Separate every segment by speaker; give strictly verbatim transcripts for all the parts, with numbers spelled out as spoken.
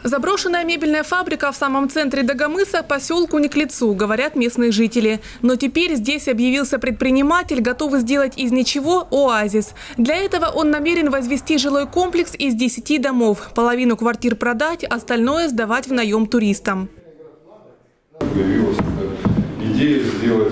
Speaker 1: Заброшенная мебельная фабрика в самом центре Дагомыса поселку не к лицу, говорят местные жители. Но теперь здесь объявился предприниматель, готовый сделать из ничего оазис. Для этого он намерен возвести жилой комплекс из десяти домов. Половину квартир продать, остальное сдавать в наем туристам.
Speaker 2: Появилась идея сделать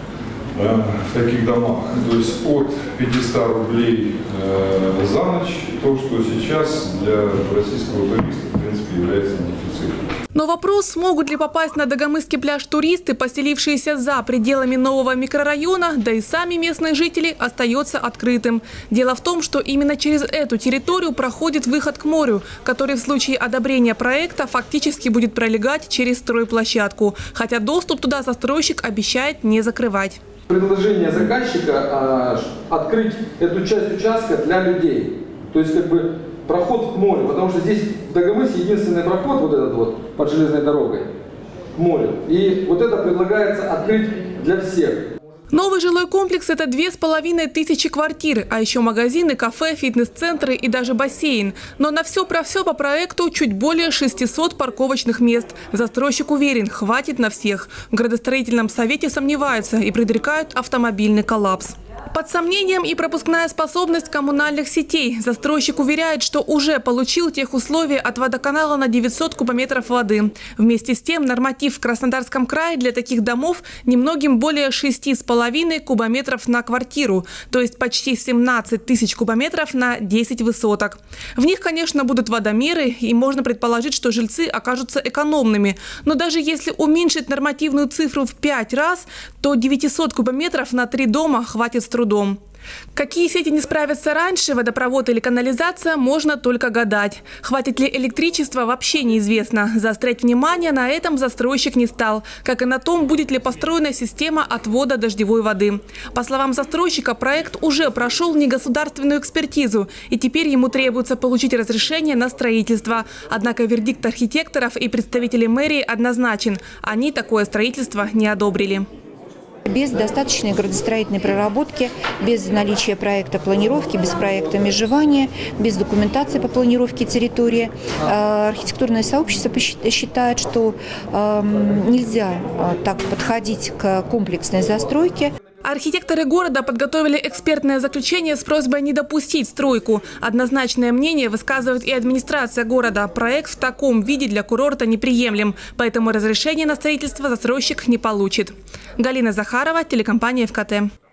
Speaker 2: э, в таких домах, то есть от пятисот рублей э, за ночь, то, что сейчас для российского туриста в принципе является дефицитом.
Speaker 1: Но вопрос, смогут ли попасть на Дагомысский пляж туристы, поселившиеся за пределами нового микрорайона, да и сами местные жители, остается открытым. Дело в том, что именно через эту территорию проходит выход к морю, который в случае одобрения проекта фактически будет пролегать через стройплощадку, хотя доступ туда застройщик обещает не закрывать.
Speaker 3: Предложение заказчика а, открыть эту часть участка для людей, то есть как бы проход к морю, потому что здесь в Дагомысе единственный проход вот этот вот под железной дорогой к морю, и вот это предлагается открыть для всех.
Speaker 1: Новый жилой комплекс – это две с половиной тысячи квартир, а еще магазины, кафе, фитнес-центры и даже бассейн. Но на все про все по проекту чуть более шестисот парковочных мест. Застройщик уверен, хватит на всех. В градостроительном совете сомневаются и предрекают автомобильный коллапс. Под сомнением и пропускная способность коммунальных сетей. Застройщик уверяет, что уже получил тех условия от водоканала на девятьсот кубометров воды. Вместе с тем норматив в Краснодарском крае для таких домов немногим более шести с половиной кубометров на квартиру, то есть почти семнадцать тысяч кубометров на десять высоток. В них, конечно, будут водомеры, и можно предположить, что жильцы окажутся экономными. Но даже если уменьшить нормативную цифру в пять раз, то девятисот кубометров на три дома хватит с трудом. Какие сети не справятся раньше, водопровод или канализация, можно только гадать. Хватит ли электричества, вообще неизвестно. Заострять внимание на этом застройщик не стал, как и на том, будет ли построена система отвода дождевой воды. По словам застройщика, проект уже прошел негосударственную экспертизу, и теперь ему требуется получить разрешение на строительство. Однако вердикт архитекторов и представителей мэрии однозначен. Они такое строительство не одобрили.
Speaker 4: Без достаточной градостроительной проработки, без наличия проекта планировки, без проекта межевания, без документации по планировке территории, архитектурное сообщество считает, что нельзя так подходить к комплексной застройке.
Speaker 1: Архитекторы города подготовили экспертное заключение с просьбой не допустить стройку. Однозначное мнение высказывает и администрация города. Проект в таком виде для курорта неприемлем, поэтому разрешение на строительство застройщик не получит. Галина Захарова, телекомпания ФКТ.